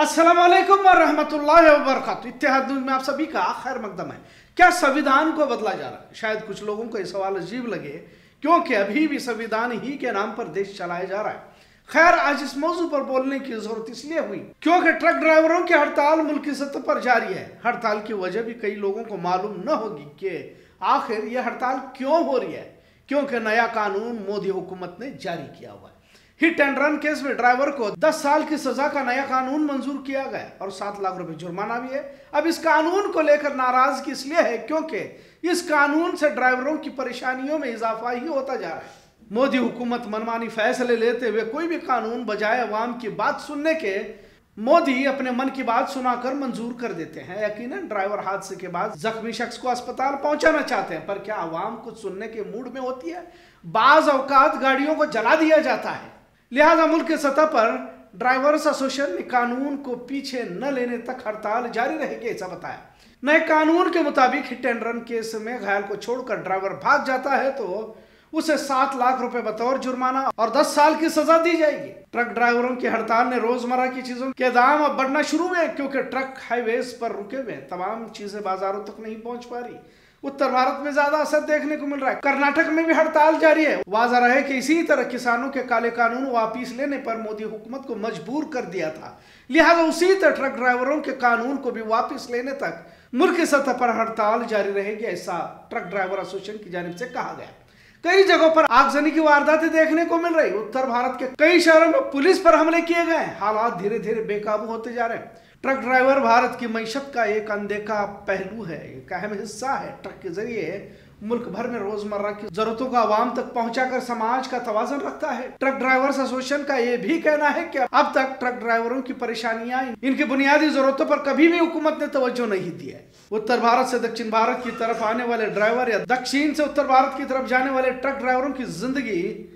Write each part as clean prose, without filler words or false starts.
अस्सलाम वालेकुम व रहमतुल्लाहि व बरकातहू। इत्तेहाद न्यूज़ में आप सभी का खैर मकदम है। क्या संविधान को बदला जा रहा है? शायद कुछ लोगों को यह सवाल अजीब लगे क्योंकि अभी भी संविधान ही के नाम पर देश चलाया जा रहा है। खैर, आज इस मौजू पर बोलने की जरूरत इसलिए हुई क्योंकि ट्रक ड्राइवरों की हड़ताल मुल्क की सतह पर जारी है। हड़ताल की वजह भी कई लोगों को मालूम न होगी कि आखिर यह हड़ताल क्यों हो रही है, क्योंकि नया कानून मोदी हुकूमत ने जारी किया हुआ है। हिट एंड रन केस में ड्राइवर को 10 साल की सजा का नया कानून मंजूर किया गया और 7 लाख रुपए जुर्माना भी है। अब इस कानून को लेकर नाराजगी इसलिए है क्योंकि इस कानून से ड्राइवरों की परेशानियों में इजाफा ही होता जा रहा है। मोदी हुकूमत मनमानी फैसले लेते हुए कोई भी कानून बजाय अवाम की बात सुनने के मोदी अपने मन की बात सुनाकर मंजूर कर देते हैं। यकीनन ड्राइवर हादसे के बाद जख्मी शख्स को अस्पताल पहुंचाना चाहते हैं, पर क्या अवाम कुछ सुनने के मूड में होती है? बाज औकात गाड़ियों को जला दिया जाता है। लिहाजा मुल्क की सतह पर ड्राइवर्स एसोसिएशन ने कानून को पीछे न लेने तक हड़ताल जारी रहेगी, ऐसा बताया। नए कानून के मुताबिक हिट एंड रन केस में घायल को छोड़कर ड्राइवर भाग जाता है तो उसे 7 लाख रुपए बतौर जुर्माना और 10 साल की सजा दी जाएगी। ट्रक ड्राइवरों की हड़ताल ने रोजमर्रा की चीजों के दाम अब बढ़ना शुरू हुए क्योंकि ट्रक हाईवेज पर रुके हुए, तमाम चीजें बाजारों तक नहीं पहुंच पा रही। उत्तर भारत में ज्यादा असर देखने को मिल रहा है। कर्नाटक में भी हड़ताल जारी है। वाज़ा रहे कि इसी तरह किसानों के काले कानून वापिस लेने पर मोदी हुकूमत को मजबूर कर दिया था। लिहाजा उसी तरह ट्रक ड्राइवरों के कानून को भी वापिस लेने तक मुल्क की सतह पर हड़ताल जारी रहेगी, ऐसा ट्रक ड्राइवर एसोसिएशन की जानिब से कहा गया। कई जगहों पर आगजनी की वारदातें देखने को मिल रही। उत्तर भारत के कई शहरों में पुलिस पर हमले किए गए। हालात धीरे धीरे बेकाबू होते जा रहे हैं। ट्रक ड्राइवर भारत की मईशत का एक अनदेखा पहलू है, एक अहम हिस्सा है। ट्रक के जरिए मुल्क भर में रोजमर्रा की जरूरतों को आवाम तक पहुंचाकर समाज का तवाज़ुन रखता है। ट्रक ड्राइवर्स एसोसिएशन का यह भी कहना है कि अब तक ट्रक ड्राइवरों की परेशानियां, इनकी बुनियादी जरूरतों पर कभी भी हुकूमत ने तवज्जो नहीं दी है। उत्तर भारत से दक्षिण भारत की तरफ आने वाले ड्राइवर या दक्षिण से उत्तर भारत की तरफ जाने वाले ट्रक ड्राइवरों की जिंदगी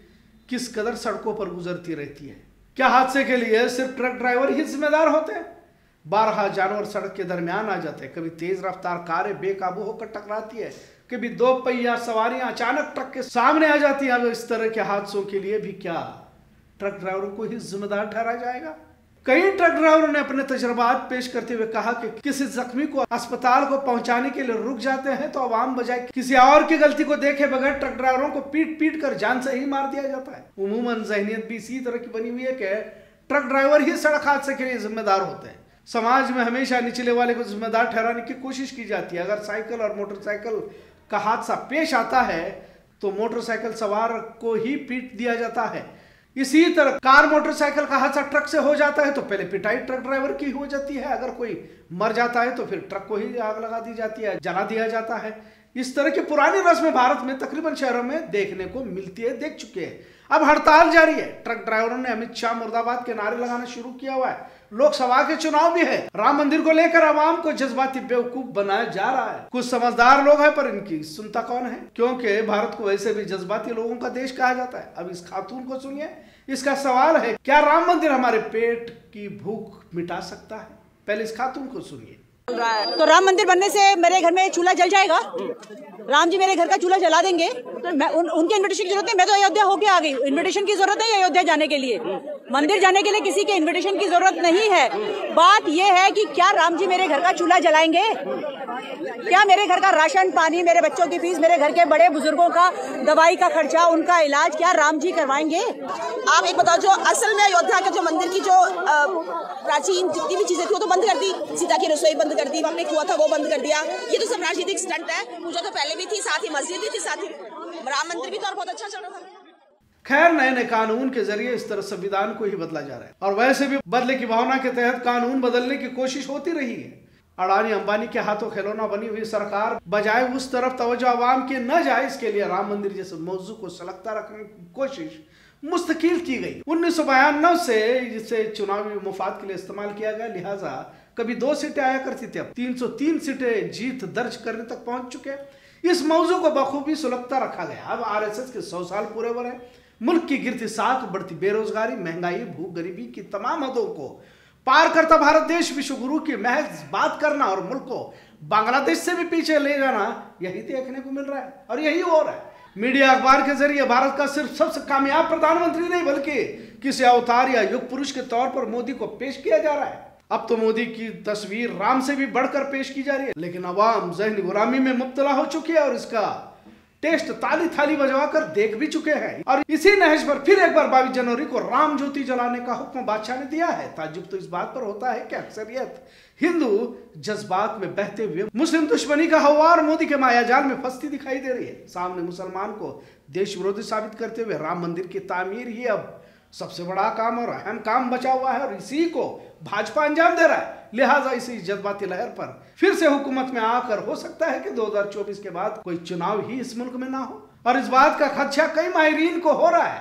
किस कदर सड़कों पर गुजरती रहती है। क्या हादसे के लिए सिर्फ ट्रक ड्राइवर ही जिम्मेदार होते हैं? 12 जानवर सड़क के दरमियान आ जाते हैं। कभी तेज रफ्तार कारें बेकाबू होकर टकराती है, कभी 2 पहिया सवारियां अचानक ट्रक के सामने आ जाती हैं। अब इस तरह के हादसों के लिए भी क्या ट्रक ड्राइवरों को ही जिम्मेदार ठहराया जाएगा? कई ट्रक ड्राइवरों ने अपने तजुर्बात पेश करते हुए कहा कि किसी जख्मी को अस्पताल को पहुंचाने के लिए रुक जाते हैं तो अवाम बजाय किसी और की गलती को देखे बगैर ट्रक ड्राइवरों को पीट पीट कर जान से ही मार दिया जाता है। उमूमन जहनियत भी इसी तरह की बनी हुई है कि ट्रक ड्राइवर ही सड़क हादसे के लिए जिम्मेदार होते हैं। समाज में हमेशा निचले वाले को जिम्मेदार ठहराने की कोशिश की जाती है। अगर साइकिल और मोटरसाइकिल का हादसा पेश आता है तो मोटरसाइकिल सवार को ही पीट दिया जाता है। इसी तरह कार मोटरसाइकिल का हादसा ट्रक से हो जाता है तो पहले पिटाई ट्रक ड्राइवर की हो जाती है। अगर कोई मर जाता है तो फिर ट्रक को ही आग लगा दी जाती है, जला दिया जाता है। इस तरह की पुरानी रस्में भारत में तकरीबन शहरों में देखने को मिलती है, देख चुके हैं। अब हड़ताल जारी है। ट्रक ड्राइवरों ने अमित शाह मुर्दाबाद के नारे लगाना शुरू किया हुआ है। लोकसभा के चुनाव भी है। राम मंदिर को लेकर आवाम को जज्बाती बेवकूफ बनाया जा रहा है। कुछ समझदार लोग हैं पर इनकी सुनता कौन है, क्योंकि भारत को वैसे भी जज्बाती लोगों का देश कहा जाता है। अब इस खातून को सुनिए। इसका सवाल है, क्या राम मंदिर हमारे पेट की भूख मिटा सकता है? पहले इस खातून को सुनिए। तो राम मंदिर बनने से मेरे घर में चूल्हा जल जाएगा? राम जी मेरे घर का चूल्हा जला देंगे तो मैं उनके इन्विटेशन की जरूरत नहीं। मैं तो अयोध्या होके आ गई। इन्विटेशन की जरूरत नहीं अयोध्या जाने के लिए। मंदिर जाने के लिए किसी के इन्विटेशन की जरूरत नहीं है। बात यह है कि क्या राम जी मेरे घर का चूल्हा जलाएंगे? क्या मेरे घर का राशन पानी, मेरे बच्चों की फीस, मेरे घर के बड़े बुजुर्गों का दवाई का खर्चा, उनका इलाज क्या राम जी करवाएंगे? आप एक बताओ, जो असल में अयोध्या के जो मंदिर की जो प्राचीन जितनी भी चीजें थी वो तो बंद कर दी। सीता की रसोई बंद कर दी, वहाँ पे कुआं था वो बंद कर दिया। ये तो सब राजनीतिक स्टंट है। पूजा तो पहले भी थी, साथ ही मस्जिद भी थी, साथ ही राम मंदिर भी तो और बहुत अच्छा चल रहा था। खैर, नए नए कानून के जरिए इस तरह संविधान को ही बदला जा रहा है और वैसे भी बदले की भावना के तहत कानून बदलने की कोशिश होती रही है। अडानी अंबानी के हाथों खिलौना बनी हुई सरकार बजाय उस तरफ तवज्जो आवाम की न जाए, इसके लिए राम मंदिर जैसे मौजू को सलगता रखने की कोशिश मुस्तकिल की गई। 1992 से इसे चुनावी मुफाद के लिए इस्तेमाल किया गया। लिहाजा कभी 2 सीटें आया करती थी, अब 303 सीटें जीत दर्ज करने तक पहुंच चुके। इस मौजू को बखूबी सुलगता रखा गया। अब आरएसएस के 100 साल पूरे हो रहे हैं। मुल्क की गिरती साख, बढ़ती बेरोजगारी, महंगाई, भूख, गरीबी की तमाम हदों को पार करता भारत देश विश्व गुरु की महज बात करना और मुल्क को बांग्लादेश से भी पीछे ले जाना, यही देखने को मिल रहा है और यही हो रहा है। मीडिया अखबार के जरिए भारत का सिर्फ सबसे कामयाब प्रधानमंत्री नहीं बल्कि किसी अवतार या युग पुरुष के तौर पर मोदी को पेश किया जा रहा है। अब तो मोदी की तस्वीर राम से भी बढ़कर पेश की जा रही है, लेकिन अवाम ज़हनी गुलामी में मुब्तला हो चुकी है और इसका टेस्ट ताली थाली बजवाकर देख भी चुके हैं। और इसी नहज पर फिर एक बार 22 जनवरी को राम ज्योति जलाने का हुक्म बादशाह ने दिया है। ताज्जुब तो इस बात पर होता है कि अक्सरियत हिंदू जज्बात में बहते हुए मुस्लिम दुश्मनी का हवार मोदी के मायाजाल में फंसती दिखाई दे रही है। सामने मुसलमान को देश विरोधी साबित करते हुए राम मंदिर की तामीर ही अब सबसे बड़ा काम और अहम काम बचा हुआ है और इसी को भाजपा अंजाम दे रहा है। लिहाजा इसी जज्बाती लहर पर फिर से हुकूमत में आकर हो सकता है कि 2024 के बाद कोई चुनाव ही इस मुल्क में ना हो। और इस बात का खदशा कई माहिरीन को हो रहा है।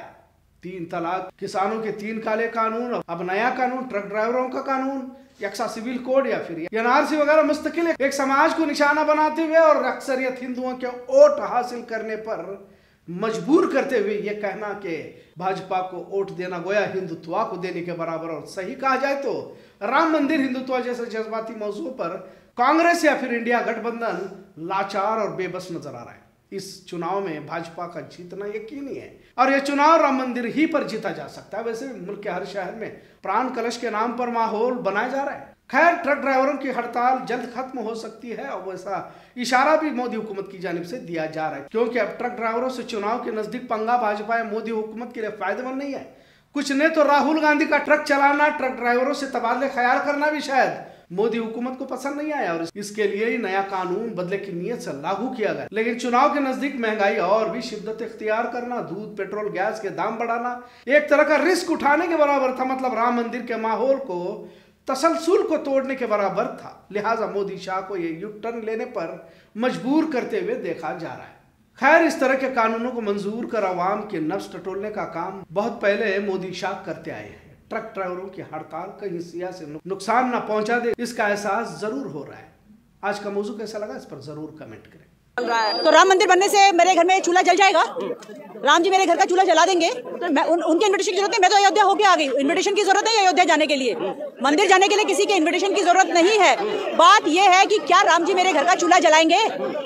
3 तलाक, किसानों के 3 काले कानून, अब नया कानून, ट्रक ड्राइवरों का कानून, यक्सा सिविल कोड या फिर एनआरसी वगैरह मुस्तकिल एक समाज को निशाना बनाते हुए और अक्सरियत हिंदुओं के वोट हासिल करने पर मजबूर करते हुए यह कहना कि भाजपा को वोट देना गोया हिंदुत्व को देने के बराबर। और सही कहा जाए तो राम मंदिर हिंदुत्व जैसे जज्बाती मौजू पर कांग्रेस या फिर इंडिया गठबंधन लाचार और बेबस नजर आ रहा है। इस चुनाव में भाजपा का जीतना यकीनी है और यह चुनाव राम मंदिर ही पर जीता जा सकता है। वैसे मुल्क के हर शहर में प्राण कलश के नाम पर माहौल बनाया जा रहा है। खैर, ट्रक ड्राइवरों की हड़ताल जल्द खत्म हो सकती है और वैसा इशारा भी मोदी हुकूमत की जानिब से दिया जा रहा है, क्योंकि अब ट्रक ड्राइवरों से चुनाव के नजदीक पंगा भाजपा या मोदी हुकूमत के लिए फायदेमंद नहीं है। कुछ ने तो राहुल गांधी का ट्रक चलाना, ट्रक ड्राइवरों से तबादले ख्याल करना भी शायद मोदी हुकूमत को पसंद नहीं आया और इसके लिए ही नया कानून बदले की नीयत से लागू किया गया। लेकिन चुनाव के नजदीक महंगाई और भी शिद्दत इख्तियार करना, दूध, पेट्रोल, गैस के दाम बढ़ाना एक तरह का रिस्क उठाने के बराबर था। मतलब राम मंदिर के माहौल को, तसलसल को तोड़ने के बराबर था। लिहाजा मोदी शाह को यह यू टर्न लेने पर मजबूर करते हुए देखा जा रहा है। खैर, इस तरह के कानूनों को मंजूर कर आवाम के नफ्स टटोलने का काम बहुत पहले मोदी शाह करते आए हैं। ट्रक ड्राइवरों की हड़ताल कहीं सियासी नुकसान न पहुंचा दे, इसका एहसास जरूर हो रहा है। आज का मौजू कैसा लगा इस पर जरूर कमेंट करें। तो राम मंदिर बनने से मेरे घर में चूल्हा जल जाएगा, राम जी मेरे घर का चूल्हा जला देंगे, तो मैं उनके इन्विटेशन की जरूरत नहीं। मैं तो अयोध्या होके आ गई, इन्विटेशन की जरूरत नहीं अयोध्या जाने के लिए। मंदिर जाने के लिए किसी के इन्विटेशन की जरूरत नहीं है। बात यह है कि क्या राम जी मेरे घर का चूल्हा जलाएंगे?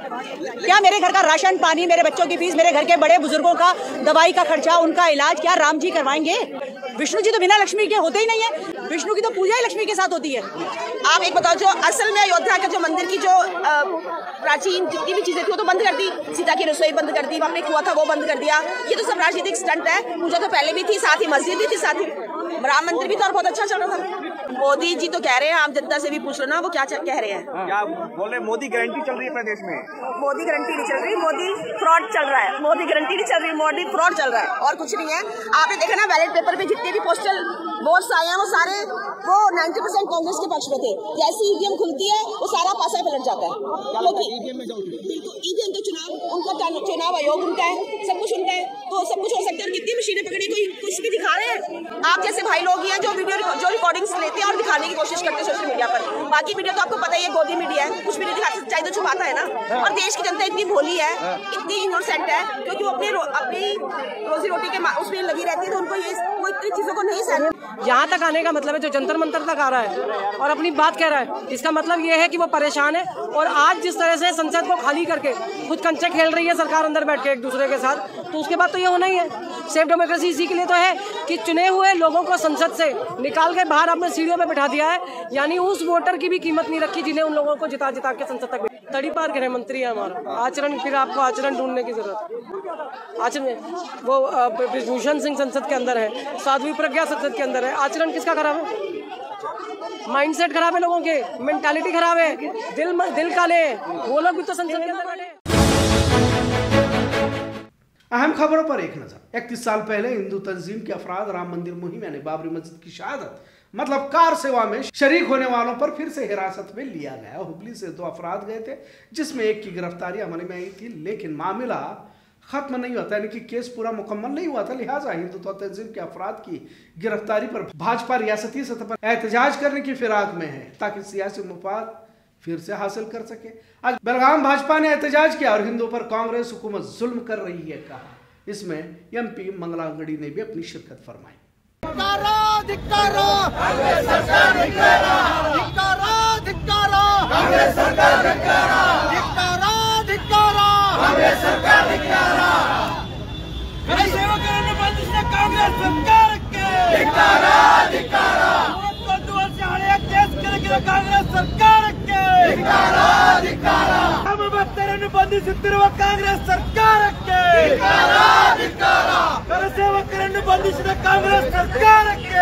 क्या मेरे घर का राशन पानी, मेरे बच्चों की फीस, मेरे घर के बड़े बुजुर्गों का दवाई का खर्चा, उनका इलाज क्या राम जी करवाएंगे? विष्णु जी तो बिना लक्ष्मी के होते ही नहीं है। विष्णु की तो पूजा ही लक्ष्मी के साथ होती है। आप एक बताओ, जो असल में अयोध्या का जो मंदिर की जो प्राचीन जितनी भी चीजें थी वो तो बंद कर दी। सीता की रसोई बंद कर दी, वहाँ पे कुआं था वो बंद कर दिया। ये तो सब राजनीतिक स्टंट है। पूजा तो पहले भी थी, साथ ही मस्जिद भी थी, साथ ही राम मंदिर भी तो और बहुत अच्छा चल रहा था। मोदी जी तो कह रहे हैं, आम जनता से भी पूछ लो ना वो क्या कह रहे हैं। क्या बोल रहे? मोदी गारंटी चल रही है प्रदेश में। मोदी गारंटी नहीं चल रही, मोदी फ्रॉड चल रहा है। मोदी गारंटी नहीं चल रही, मोदी फ्रॉड चल रहा है और कुछ नहीं है। आपने देखा ना बैलेट पेपर पे जितने भी पोस्टल वोट्स आए हैं वो सारे 90% कांग्रेस के पक्ष में थे। जैसी ईवीएम खुलती है वो सारा पासा पलट जाता है। ईवीएम तो चुनाव उनका, चुनाव आयोग उनका है, सब कुछ उनका है, तो सब कुछ हो सकता है। कितनी मशीनें पकड़ी, कोई कुछ भी दिखा रहे हैं। आप जैसे भाई लोग हैं जो वीडियो जो रिकॉर्डिंग्स लेते हैं और दिखाने की कोशिश करते हैं सोशल मीडिया पर। बाकी मीडिया तो आपको पता ही है, गोदी मीडिया है, कुछ भी नहीं दिखाता, सच्चाई तो छुपाता है ना। और देश की जनता इतनी भोली है, इतनी इनोसेंट है, क्योंकि वो अपनी रोजी रोटी के उसमें लगी रहती है, तो उनको ये कोई इतनी चीजों को नहीं सहन। यहाँ तक आने का मतलब है जो जंतर मंतर तक आ रहा है और अपनी बात कह रहा है, इसका मतलब ये है कि वो परेशान है। और आज जिस तरह से संसद को खाली करके खुद कंचे खेल रही है सरकार अंदर बैठ के एक दूसरे के साथ, तो उसके बाद तो ये होना ही है। सेफ डेमोक्रेसी इसी के लिए तो है कि चुने हुए लोगों को संसद से निकाल के बाहर अपने सीढ़ियों पे बिठा दिया है, यानी उस वोटर की भी कीमत नहीं रखी जिन्हें उन लोगों को जिता जिता के संसद तक। तड़ी पार गृह मंत्री है हमारा आचरण, फिर आपको आचरण ढूंढने की जरूरत। आचरण वो ब्रिजभूषण सिंह संसद के अंदर है, साध्वी प्रज्ञा संसद के अंदर है। आचरण किसका खराब है? माइंडसेट खराब है, लोगों के मेंटालिटी खराब है, दिल काले हैं, वो लोग भी तो संसद के अंदर बैठे। अहम खबरों पर एक नजर। 31 साल पहले हिंदू तंजीम के अफराद राम मंदिर मुहिम यानी बाबरी मस्जिद की शहादत मतलब कार सेवा में शरीक होने वालों पर फिर से हिरासत में लिया गया। हुबली से 2 अफराद गए थे, जिसमें एक की गिरफ्तारी अमल में आई थी, लेकिन मामला खत्म नहीं हुआ था, यानी कि केस पूरा मुकम्मल नहीं हुआ था। लिहाजा हिंदुत्व तंजीम के अफराद की गिरफ्तारी पर भाजपा रियासती सतह पर एहतजाज करने की फिराक में है ताकि सियासी मुफाद फिर से हासिल कर सके। आज बेलगाम भाजपा ने एहतजाज किया और हिंदुओं पर कांग्रेस हुकूमत जुल्म कर रही है कहा। इसमें एमपी मंगलागढ़ी ने भी अपनी शिरकत फरमाई। कांग्रेस सरकार के ಕಾಂಗ್ರೆಸ್ ಸರ್ಕಾರಕ್ಕೆ ನಮ್ಮ ಭಕ್ತರನ್ನು ಬಂಧಿಸುತ್ತಿರುವ ಕಾಂಗ್ರೆಸ್ ಸರ್ಕಾರಕ್ಕೆ ಕರಸೇವಕರನ್ನು ಬಂಧಿಸಿದ ಕಾಂಗ್ರೆಸ್ ಸರ್ಕಾರಕ್ಕೆ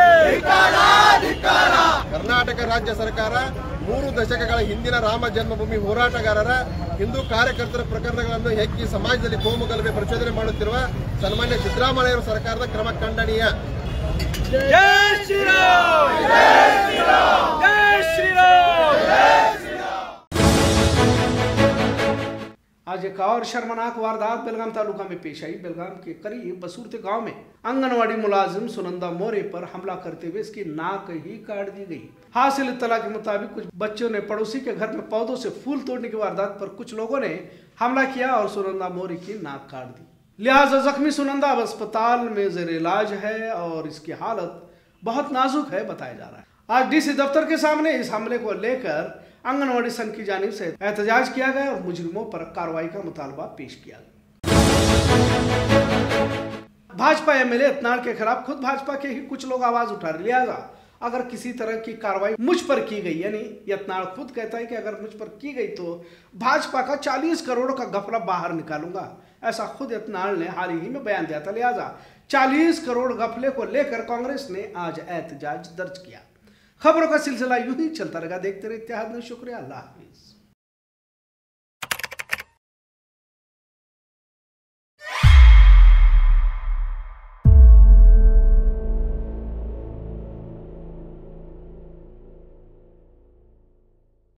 ಕರ್ನಾಟಕ ರಾಜ್ಯ ಸರ್ಕಾರ 3 ದಶಕಗಳ ಹಿಂದಿನ ರಾಮ ಜನ್ಮಭೂಮಿ ಹೋರಾಟಗಾರರ ಹಿಂದೂ ಕಾರ್ಯಕರ್ತರ ಪ್ರಕರಣಗಳನ್ನು ಹೆಕ್ಕಿ ಸಮಾಜದಲ್ಲಿ ಕೋಮುಗಲಭೆ ಪ್ರಚೋದನೆ ಮಾಡುತ್ತಿರುವ ಸನ್ಮಾನ್ಯ ಸಿದ್ದರಾಮಯ್ಯ ಸರ್ಕಾರದ ಕ್ರಮ ಖಂಡನೀಯ. ಜೈ ಶ್ರೀರಾಮ್, ಜೈ ಶ್ರೀರಾಮ್, ಜೈ ಶ್ರೀರಾಮ್. आज एक और शर्मनाक वारदात बेलगाम तालुका में पेश आई। बेलगाम के करीब बसूरते गांव में आंगनवाड़ी मुलाजिम सुनंदा मौर्य पर हमला करते हुए इसकी नाक ही काट दी गई। हासिल इत्तला के मुताबिक कुछ बच्चों ने पड़ोसी के घर में पौधों से फूल तोड़ने की वारदात पर कुछ लोगों ने हमला किया और सुनंदा मौर्य की नाक काट दी। लिहाजा जख्मी सुनंदा अब अस्पताल में जेर इलाज है और इसकी हालत बहुत नाजुक है बताया जा रहा है। आज डीसी दफ्तर के सामने इस हमले को लेकर आंगनवाड़ी संघ की जानिब से एहतजाज किया गया और मुजरिमों पर कार्रवाई का मुतालबा पेश किया गया। भाजपा एमएलए यत्नाल के खिलाफ खुद भाजपा के ही कुछ लोग आवाज उठा रहे। लिहाजा अगर किसी तरह की कार्रवाई मुझ पर की गई, यानी यत्नाल खुद कहता है कि अगर मुझ पर की गई तो भाजपा का 40 करोड़ का घपला बाहर निकालूंगा, ऐसा खुद यत्नाल ने हाल ही में बयान दिया था। लिहाजा 40 करोड़ घपले को लेकर कांग्रेस ने आज एहतजाज दर्ज किया। खबरों का सिलसिला यूं ही चलता रहेगा। देखते रहे इत्तेहाद न्यूज़। शुक्रिया, अल्लाह हाफिज।